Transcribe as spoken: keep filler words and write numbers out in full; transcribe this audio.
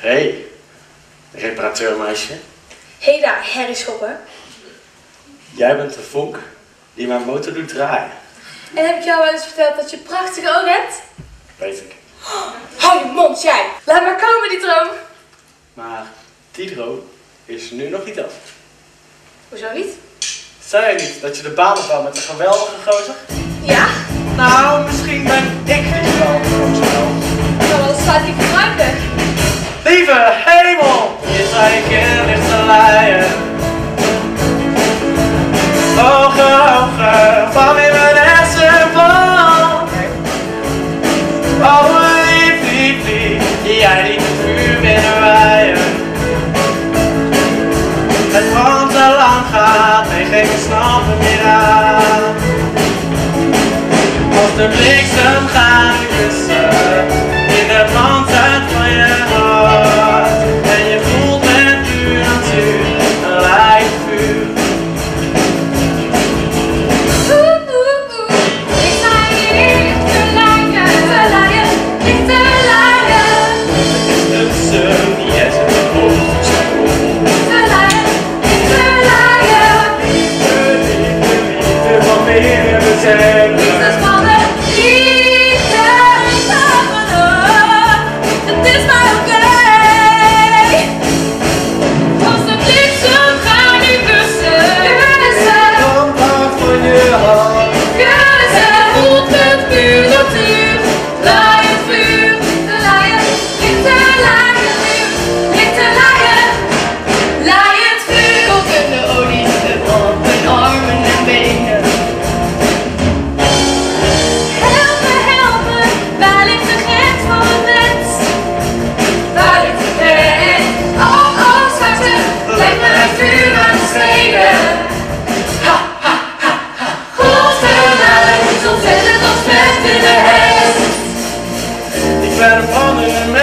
Hey, reparateurmeisje. Hey daar, Harry Schopper. Jij bent de vonk die mijn motor doet draaien. En heb ik jou wel eens verteld dat je prachtige ogen hebt? Weet ik. Hou je mond, jij! Laat maar komen, die droom! Maar die droom is nu nog niet af. Hoezo niet? Zei jij niet dat je de baan opbouwt met een geweldige gozer? Ja? Nou, misschien ben ik die geweldige gozer. Nou, dan staat die gebruiken. Lieve hemel, je zei een keer ligt te leien. Hoge, hoge, van in mijn hersenpan. Oh, lief, lief, lief, jij liet het vuur binnenwaaien. Het brandt te lang gaat, nee, geen snappen meer aan. Als de bliksem gaat kussen, in de brandheid van je hart. En je voelt met uur aan uur een lijf vuur. Oeh, oeh, oeh. Ik sta hier te laaien, te laaien, niet te laaien. Het is de zon die jij zet op hoofd is Te laaien, niet te laaien. liefde, liefde, liefde van meer bezeten. Liefde spannen, liefde spannen. Het is maar oké. Als de bliksem gaat nu kussen. Kussen. Brand hard van je hart. Kussen. Voelt het vuur dat uur. Laaiend vuur. Te laaien, niet te laaien vuur. Niet te laaien. Laaiend vuur. Kokende olie op mijn armen en benen. Help me, help me, waar ligt de grens van het mens? Waar ligt de grens? Oh, oh, zwarte, leg me het vuur aan de stenen. Ha, ha, ha, ha. Golven uit, zo zet het ons met in de hest. Ik ben een brandende